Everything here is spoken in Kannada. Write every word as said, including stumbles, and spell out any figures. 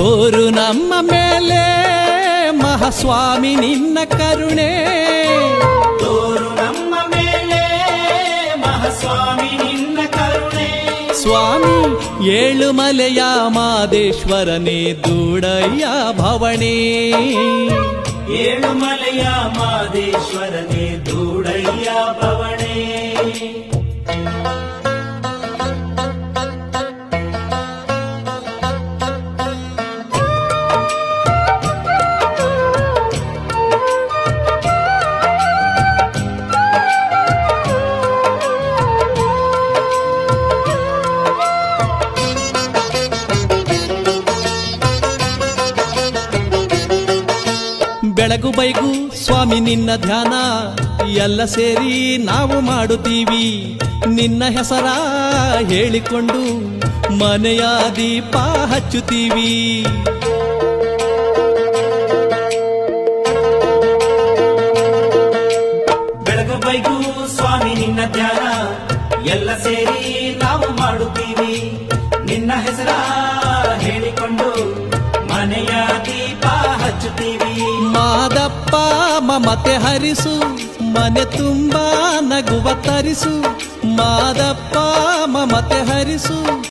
ತೋರು ನಮ್ಮ ಮೇಲೆ ಮಹಾಸ್ವಾಮಿ ನಿನ್ನ ಕರುಣೆ, ತೋರು ನಮ್ಮ ಮೇಲೆ ಮಹಾಸ್ವಾಮಿ ನಿನ್ನ ಕರುಣೆ. ಸ್ವಾಮಿ ಏಳುಮಲೆಯ ಮಾದೇಶ್ವರನೇ ದೂಡಯ್ಯ ಭವಣೆ, ಏಳುಮಲೆಯ ಮಾದೇಶ್ವರನೇ ದೂಡಯ್ಯ ಭವಣೆ. ಬೆಳಗು ಬೈಗು ಸ್ವಾಮಿ ನಿನ್ನ ಧ್ಯಾನ ಎಲ್ಲ ಸೇರಿ ನಾವು ಮಾಡುತ್ತೀವಿ. ನಿನ್ನ ಹೆಸರ ಹೇಳಿಕೊಂಡು ಮನೆಯ ದೀಪ ಹಚ್ಚುತ್ತೀವಿ. ಬೆಳಗು ಬೈಗು ಸ್ವಾಮಿ ನಿನ್ನ ಧ್ಯಾನ ಎಲ್ಲ ಸೇರಿ ನಾವು ಮಾಡುತ್ತೀವಿ. ನಿನ್ನ ಹೆಸರ ಹೇಳಿಕೊಂಡು ಮನೆಯ ದೀಪ ಹಚ್ಚುತ್ತೀವಿ. ಮಾದಪ್ಪ ಮಮತೆ ಹರಿಸು, ಮನೆ ತುಂಬ ನಗುವ ತರಿಸು. ಮಾದಪ್ಪ ಮಮತೆ ಹರಿಸು.